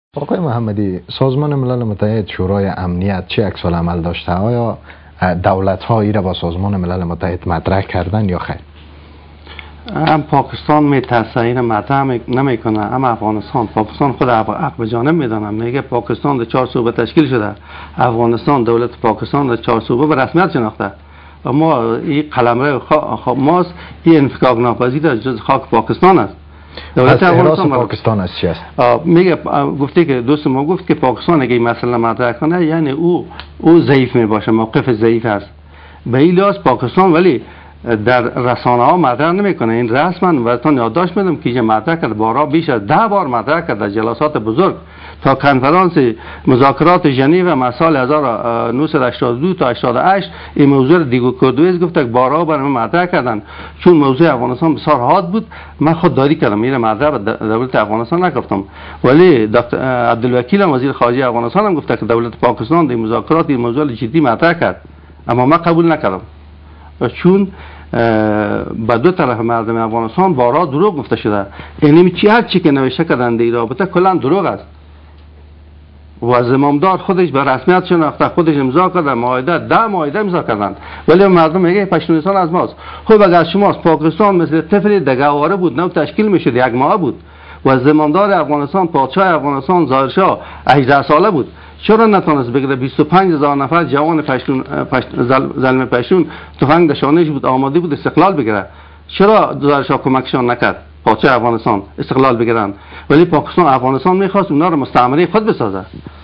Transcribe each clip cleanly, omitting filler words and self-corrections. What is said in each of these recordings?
آقای محمدی، سازمان ملل متحد شورای امنیت چه عکس‌العمل داشته؟ آیا دولت‌ها را با سازمان ملل متحد مطرح کردن یا خیر؟ هم پاکستان میترسه این مطرح نمیکنه، هم پاکستان خود حق به جانب میدانه، میگه پاکستان در 4 صوبه تشکیل شده، افغانستان دولت پاکستان در 4 صوبه به رسمیت شناخته و ما این قلمرو ماست، این انفکاک ناپذیر از جز خاک پاکستان است. دولت افغانستان پاکستان است چی است؟ میگه گفته که دوست ما گفت که پاکستان اگه این مسئله مطرح کنه یعنی او ضعیف می باشه، موقف ضعیف است. به این لحاظ پاکستان ولی در رسانه ها مطرح نمیکنه. این رسما براتون یادداشت میدم که اینجا مطرح کرد، بارها بیش از 10 بار مطرح کرد در جلسات بزرگ تا کنفرانس مذاکرات ژنو سال 1982 تا 88 این موضوع دیگو کردویز گفت که بارها برام مطرح کردن، چون موضوع افغانستان بسیار حاد بود من خودداری کردم میره مطرح به دولت افغانستان نگفتم، ولی دکتر عبدالوکیل وزیر خارجه افغانستان هم گفت که دولت پاکستان در مذاکرات این موضوع جدی مطرح کرد، اما من قبول نکردم چون با دو طرف مردم افغانستان بارها دروغ گفته شده. یعنی هر چی که نوشته کردن در رابطه کلا دروغ است و زمامدار خودش به رسمیت شناخته، خودش امضا کرده، معاهده 10 معاهده امضا کردند، ولی مردم میگه پشتونستان از ماست. خب اگر شماست پاکستان مثل طفل دگاواره بود، نو تشکیل میشد، یک ماه بود و زمامدار افغانستان پادشاه افغانستان ظاهرشاه 18 ساله بود، چرا نتونست بگیره 25,000 نفر جوان زلم پشتون تفنگ در شانهش بود، آماده بود استقلال بگیره؟ چرا ظاهرشاه کمکشان نکرد پادشاه افغانستان استقلال بگیرن؟ ولی پاکستان افغانستان میخواست اونا رو مستعمره خود بسازه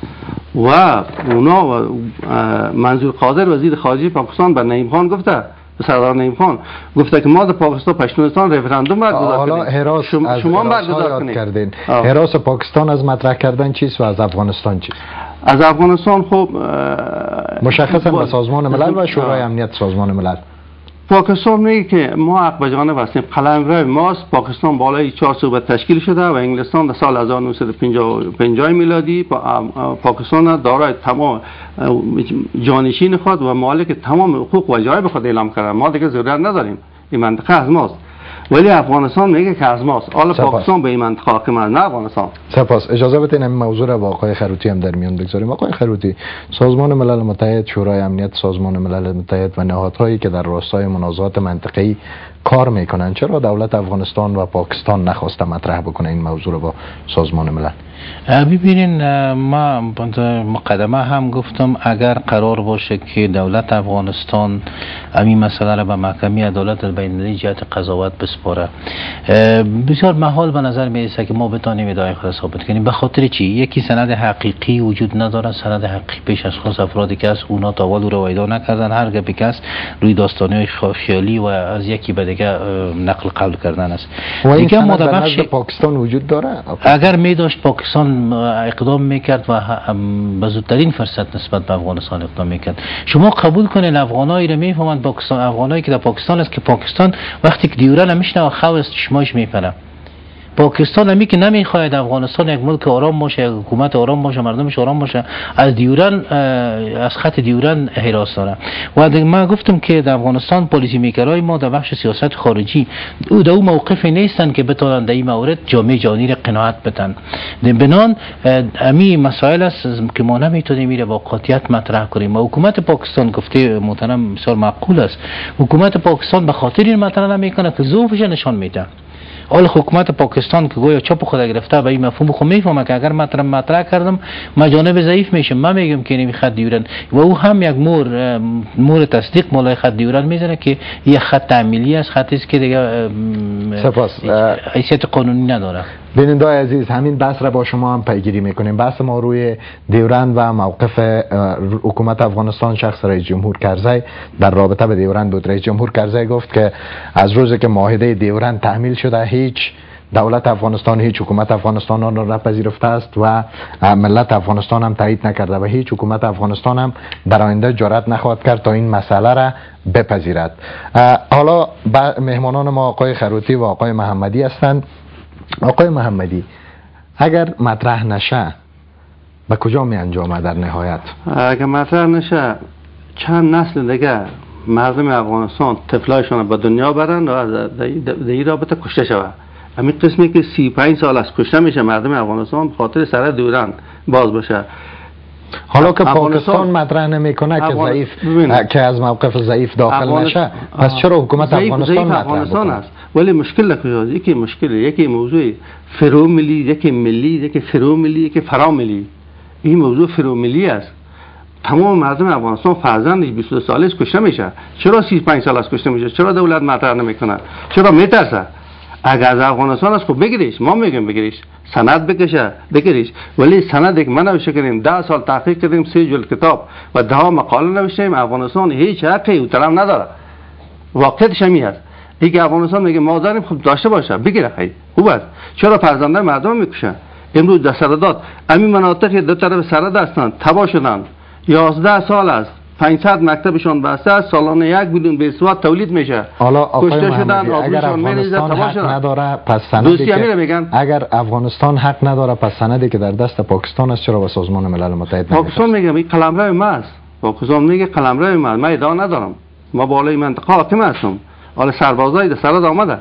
و اونا منظور قادر وزیر خارجه پاکستان به نعیم خان گفته، به سردار نعیم خان گفته که ما در پاکستان پشتونستان رفراندوم برگزار کنیم، شما برگزار کنید. هراس پاکستان از مطرح کردن چیست و از افغانستان چیست؟ از افغانستان خب مشخصا به سازمان ملل و شورای امنیت سازمان ملل پاکستان میگه که ما حق به جانب هستیم، قلمرو ماست، پاکستان بالای 4 صوبه تشکیل شده و انگلستان در سال 1950 میلادی پاکستان دارای تمام جانشین خود و مالک تمام حقوق و جایب خود اعلام کرده. ما دیگه ضرورت نداریم، این منطقه از ماست، ولی افغانستان میگه که از ماست. حالا پاکستان به این منطقه حاکم است، نه افغانستان. سپاس. اجازه بدین این موضوع را با آقای خروتی هم در میان بگذاریم. آقای خروتی، سازمان ملل متحد، شورای امنیت سازمان ملل متحد و نهادهایی که در راستای منازعات منطقه‌ای کار میکنن، چرا دولت افغانستان و پاکستان نخواسته مطرح بکنه این موضوع رو با سازمان ملل؟ ببینین، ما مقدمه هم گفتم اگر قرار باشه که دولت افغانستان این مسئله را به محکمه عدالت بین‌المللی جهت قضاوت بسپاره، بسیار محال به نظر میرسه که ما بتونیم ادعای خود ثابت کنیم. به خاطر چی؟ یکی سند حقیقی وجود نداره، سند حقیقی پیش از خاص افرادی که از اونا تاول او را ویدا نکردن، هر گپی که است روی داستان‌های خیالی و از یکی به دیگه نقل قول کردن است. دیگه ما در بخش پاکستان وجود داره. اگر می داشت پاکستان اقدام میکرد و به زودترین فرصت نسبت به افغانستان اقدام میکرد. شما قبول کنین افغانایی رو میفهمند پاکستان، افغانایی که در پاکستان است، که پاکستان وقتی که دیوره نمیشنه و خو است چشماش میپره. پاکستان همی که نمیخواهد افغانستان یک ملک آرام باشه، یک حکومت آرام باشه، مردمش آرام باشه، از دیورن، از خط دیورن حراس داره. و من گفتم که در افغانستان پالیسی میکرای ما در بخش سیاست خارجی او در موقفی نیستن که بتونن در این مورد جامعه جهانی را قناعت بدن. بنان امی مسائل است که ما نمیتونیم میره با قاطعیت مطرح کنیم. و حکومت پاکستان گفته محترم بسیار معقول است، حکومت پاکستان به خاطر این مطرح نمیکنه که ضعفش نشان میده. حال حکومت پاکستان که گویا چپ خود گرفته به این مفهوم خود میفهمه که اگر مطرح کردم ما جانب ضعیف میشم، من میگم که این خط دیورن و او هم یک مور تصدیق مولای خط دیورن میزنه که یک خط تعمیلی است، خطی است که دیگه حیثیت قانونی نداره. بیننده‌های عزیز، همین بحث را با شما هم پیگیری میکنیم. بحث ما روی دیورند و موقف حکومت افغانستان شخص رئیس جمهور کرزی در رابطه به دیورند بود. رئیس جمهور کرزی گفت که از روزی که معاهده دیورند تحمیل شده هیچ دولت افغانستان، هیچ حکومت افغانستان آن را نپذیرفته است و ملت افغانستان هم تایید نکرده و هیچ حکومت افغانستان هم در آینده جرأت نخواهد کرد تا این مسئله را بپذیرد. حالا مهمانان ما آقای خروتی و آقای محمدی هستند. آقای محمدی، اگر مطرح نشه به کجا می انجامه در نهایت؟ اگر مطرح نشه چند نسل دیگه مردم افغانستان طفلایشان به دنیا برن و در این رابطه کشته شود. همین قسمی که 35 سال از کشته میشه مردم افغانستان به خاطر سرحد دوران باز باشه. حالا که پاکستان مطرح نمیکنه که ضعیف که از موقف ضعیف داخل نشه، پس چرا حکومت افغانستان مطرح است؟ ولی مشکل کجاست؟ یکی مشکل، یکی موضوع فرو ملی، یکی ملی، یکی فرو ملی، یکی فرا ملی. این موضوع فرو ملی است. تمام مردم افغانستان فرزند 22 ساله کشته میشه. چرا 35 سال از کشته میشه؟ چرا دولت مطرح نمیکنه؟ چرا میترسه؟ اگر از افغانستان است خب بگیریش، ما میگیم بگیریش، سند بکشه بگیریش، ولی سند یک ما نوشته کردیم، 10 سال تحقیق کردیم، 3 جلد کتاب و 10 مقاله نوشتیم، افغانستان هیچ حقی او طرف نداره. واقعیتش همین است. دیگه افغانستان میگه ما داریم، خب داشته باشه بگیره. خیلی خوب است. چرا فرزندان مردم میکشن؟ امروز در سرحدات همین مناطق دو طرف سرحد هستند، تباه شدن. 11 سال است 500 مکتبشون بسته است، سالانه 1 میلیون بیسواد تولید میشه. حالا آقای محمدی اگر افغانستان حق نداره پس سندی که اگر افغانستان حق نداره پس سندی که در دست پاکستان است چرا به سازمان ملل متحد پاکستان میگه این قلمرو ما است. پاکستان میگه قلمرو ما، من ادعا ندارم، ما بالای منطقه حاکم هستم، حالا سربازای در سرحد آمده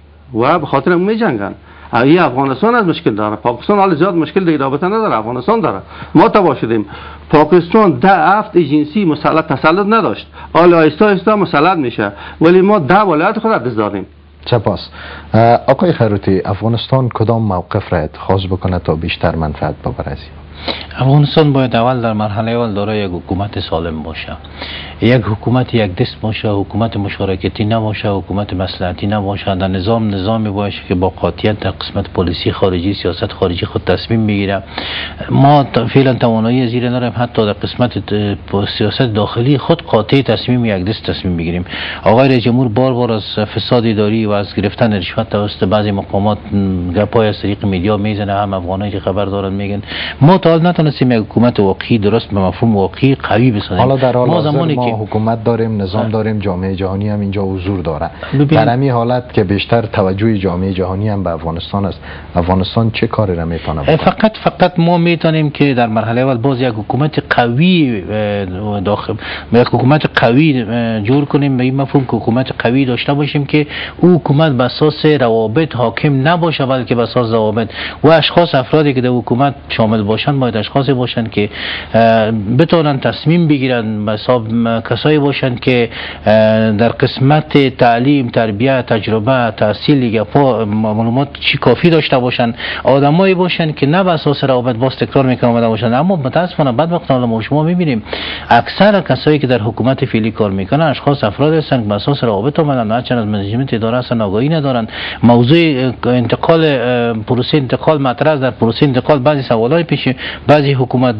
و به خاطر اون میجنگن. این افغانستان از مشکل داره، پاکستان حال زیاد مشکل دیگه رابطه نداره، افغانستان داره. ما تباه شدیم. پاکستان 10 هفت ایجنسی تسلط نداشت، حالا آهسته آهسته مسلط میشه، ولی ما 10 ولایت خود از داریم. سپاس. آقای خیروتی، افغانستان کدام موقف را اتخاذ بکنه تا بیشتر منفعت ببره از افغانستان باید اول در مرحله اول دارای یک حکومت سالم باشه، یک حکومت یک دست باشه، حکومت مشارکتی نباشه، حکومت مصلحتی نباشه، در نظامی باشه که با قاطعیت در قسمت پلیسی خارجی، سیاست خارجی خود تصمیم بگیره. ما فعلا توانایی زیر نداریم حتی در قسمت سیاست داخلی خود قاطع تصمیم یک دست تصمیم بگیریم. آقای رئیس جمهور بار از فساد اداری و از گرفتن رشوت توسط بعضی مقامات گپای از طریق میدیا میزنه، هم افغانایی که خبر دارن میگن. ما تا حال نتونستیم یک حکومت واقعی درست به مفهوم واقعی قوی بسازیم. حالا در حال حاضر ما حکومت داریم، نظام داریم، جامعه جهانی هم اینجا حضور داره. در همین حالت که بیشتر توجه جامعه جهانی هم به افغانستان است، افغانستان چه کاری را میتونه بکنه؟ فقط ما میتونیم که در مرحله اول باز یک حکومت قوی داخل یک حکومت قوی جور کنیم، به این مفهوم که حکومت قوی داشته باشیم که او حکومت به اساس روابط حاکم نباشه بلکه به اساس ضوابط و اشخاص افرادی که در حکومت شامل باشن باید اشخاصی باشن که بتونن تصمیم بگیرن، به حساب کسایی باشن که در قسمت تعلیم، تربیت، تجربه، تحصیل معلومات چی کافی داشته باشن، آدمایی باشن که نه به اساس روابط باز تکرار میکنن اومده باشن. اما متاسفانه بدبختانه ما شما میبینیم اکثر کسایی که در حکومت فعلی کار میکنن اشخاص افراد هستن که به اساس روابط اومدن، نه چند از منیجمنت اداره هستن، آگاهی ندارن. موضوع انتقال پروسه انتقال مطرح در پروسه انتقال بعضی سوالای پیش بعضی حکومت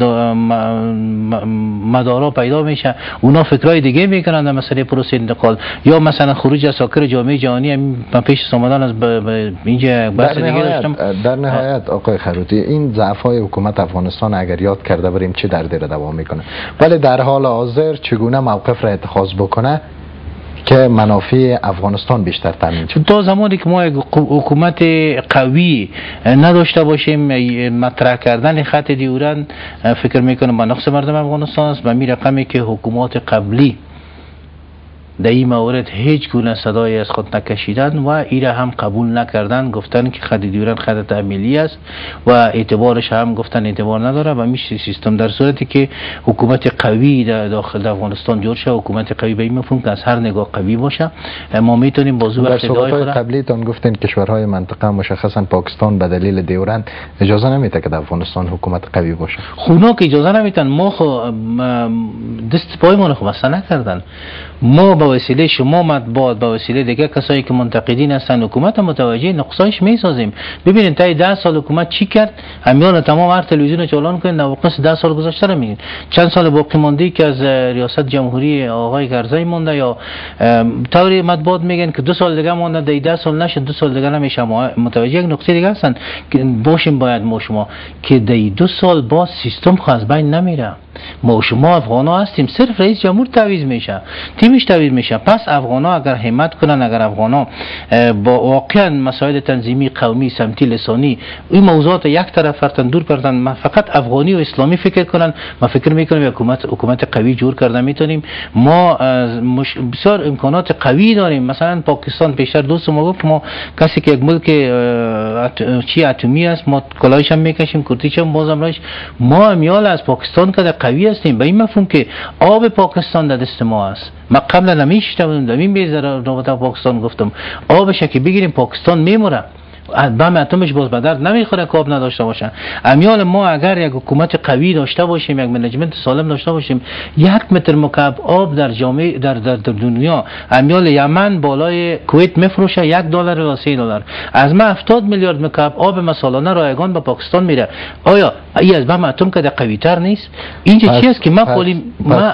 مدارا پیدا میشه، اونا فکرای دیگه میکنن در مسئله پروسه انتقال، یا مثلا خروج اساکر جامعه جهانی. من پیش سامدان از اینجا بحث دیگه داشتم. در نهایت آقای خیروتی، این ضعف‌های حکومت افغانستان اگر یاد کرده بریم چه دردی را دوام میکنه، ولی در حال حاضر چگونه موقف را اتخاذ بکنه که منافع افغانستان بیشتر تامین شد؟ تا زمانی که ما یک حکومت قوی نداشته باشیم، مطرح کردن خط دیورند فکر میکنم با نقص مردم افغانستان است. به می رقمی که حکومات قبلی در این مورد هیچ گونه صدای از خود نکشیدن و ایره هم قبول نکردن، گفتن که خط دیورند خط تعمیلی است و اعتبارش هم گفتن اعتبار نداره و میشه سیستم. در صورتی که حکومت قوی داخل افغانستان جور شه، حکومت قوی به این مفهوم که از هر نگاه قوی باشه، ما میتونیم بازو در صحبت‌های قبلیتون گفتین کشورهای منطقه مشخصا پاکستان به دلیل دیورند اجازه نمیده که در افغانستان حکومت قوی باشه. خونا که اجازه نمیدن، ما دست پای ما رو بسته نکردن. ما با وسیله شما مطبوعات، با وسیله دیگه کسایی که منتقدین هستن حکومت متوجه نقصایش میسازیم. ببینید تا 10 سال حکومت چی کرد، همیان تمام هر تلویزیون چالان کنید نواقص 10 سال گذشته رو میگین. چند سال باقی مانده که از ریاست جمهوری آقای کرزی مونده، یا طوری مطبوعات میگن که 2 سال دیگه مونده، 10 سال نشه 2 سال دیگه نمیشه. متوجه یک نقطه دیگه هستن که باشیم باید ما شما که 2 سال باز سیستم خو از بین نمیره. ما و شما افغان ها هستیم، صرف رئیس جمهور تعویض میشه، تیمش تعویض میشه. پس افغان ها اگر همت کنن، اگر افغان ها با واقعا مسائل تنظیمی، قومی، سمتی، لسانی این موضوعات یک طرف فرتن دور کردن، فقط افغانی و اسلامی فکر کنن، ما فکر میکنیم حکومت قوی جور کرده میتونیم. ما بسیار امکانات قوی داریم. مثلا پاکستان پیشتر دوست ما گفت ما کسی که یک ملک چی اتمی است ما کلاهش هم میکشیم، کرتیش هم بازم راش. ما امیال از پاکستان که قوی هستیم، به این مفهوم که آب پاکستان در دست ما است. ما قبلا نمیشتم دمین به رابطه پاکستان گفتم آبش که بگیریم پاکستان میموره، بم اتمش باز به درد نمیخوره که آب نداشته باشن. امیال ما اگر یک حکومت قوی داشته باشیم، یک منیجمنت سالم داشته باشیم، 1 متر مکعب آب در جامعه در دنیا امیال یمن بالای کویت میفروشه $1 و $3. از ما 70 میلیارد مکعب آب مسالانه رایگان به پاکستان میره. آیا این از بم اتم که قوی تر نیست؟ اینجا چی است که ما قولیم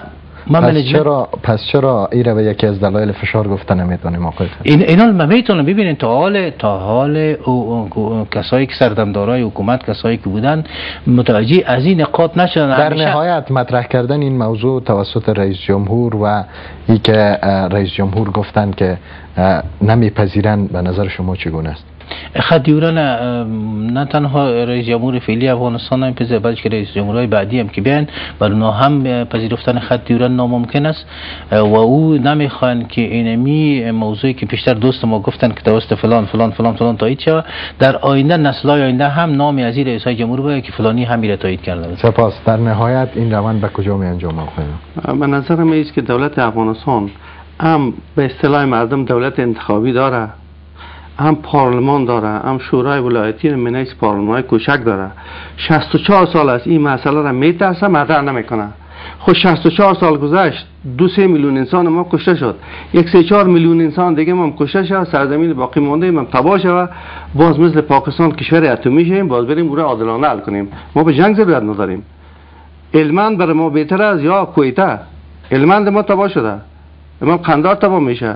پس چرا ایره به یکی از دلایل فشار گفته نمیتونیم آقای؟ اینا ما میتونم ببینین تا حال کسایی که سردمدارای حکومت، کسایی که بودن متوجه از این نقاط نشدن. در نهایت مطرح کردن این موضوع توسط رئیس جمهور و ای که رئیس جمهور گفتن که نمیپذیرن، به نظر شما چگونه است؟ خط دیوران نه تنها رئیس جمهور فعلی افغانستان نمیپذیره، بلکه رئیس جمهورهای بعدی هم که بیان بر اونها هم پذیرفتن خط دیوران ناممکن است و او نمیخوان که اینمی موضوعی که پیشتر دوست ما گفتن که توسط فلان فلان فلان فلان تایید شود، در آینده نسل‌های آینده هم نامی از این رئیس‌های جمهور باید که فلانی هم تایید کرده. سپاس. در نهایت این روند به کجا می انجام آقای؟ من نظرم است که دولت افغانستان هم به اصطلاح مردم دولت انتخابی داره، هم پارلمان داره، هم شورای ولایتی منیس پارلمانای کوچک داره. 64 سال است این مسئله را میترسه، مطرح نمیکنه. خود 64 سال گذشت، 2-3 میلیون انسان ما کشته شد، 1-3-4 میلیون انسان دیگه ما کشته شد، سرزمین باقی مانده ما تباه شد. باز مثل پاکستان کشور اتمی شیم، باز بریم اون را عادلانه حل کنیم. ما به جنگ ضرورت نداریم. علمان برای ما بهتر از یا کویته. علمان ما تباه شده، ما قندار تباه میشه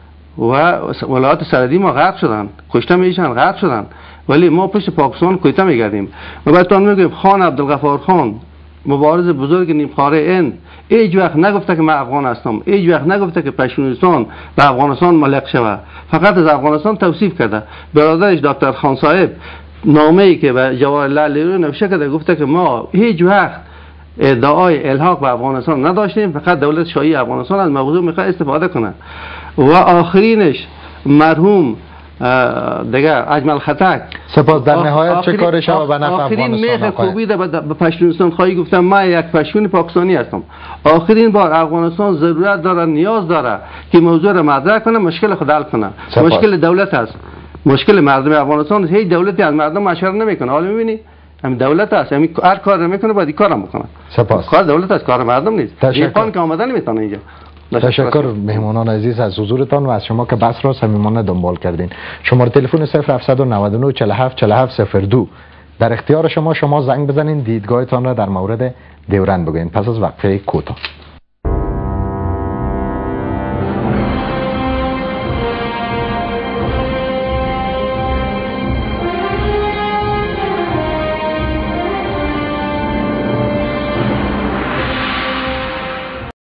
و ولایات سرحدی ما غرق شدن، کشته میشن، غرق شدن، ولی ما پشت پاکستان کویته میگردیم. ما براتون میگم خان عبدالغفار خان مبارز بزرگ نیمخاره هند هیچ وقت نگفته که من افغان هستم، هیچ وقت نگفته که پشتونستان به افغانستان ملک شود، فقط از افغانستان توصیف کرده. برادرش دکتر خان صاحب نامه‌ای که به جواهرلال نهرو نوشته کرده، گفته که ما هیچ وقت ادعای الحاق به افغانستان نداشتیم، فقط دولت شاهی افغانستان از موضوع میخواد استفاده کنه. و آخرینش مرحوم دیگه اجمل خطک. سپاس. در نهایت چه کاری شود به نفع افغانستان؟ آخرین میخ کوبیده به پشتونستان خواهی گفتم من یک پشتون پاکستانی هستم. آخرین بار افغانستان ضرورت داره، نیاز داره که موضوع را مطرح کنه، مشکل خود حل کنه. مشکل دولت است، مشکل مردم افغانستان. هیچ دولتی از مردم مشوره نمیکنه. حالا میبینی هم دولت است، هم هر کار میکنه باید کارم بکنه. سپاس. کار دولت است، کار مردم نیست. دیگه که آمدن نمیتونه اینجا. تشکر مهمانان عزیز از حضورتان و از شما که بحث را صمیمانه دنبال کردین. شماره تلفن 0799 47 47 02 در اختیار شما. شما زنگ بزنین، دیدگاهتان را در مورد دیورند بگوین. پس از وقفه کوتاه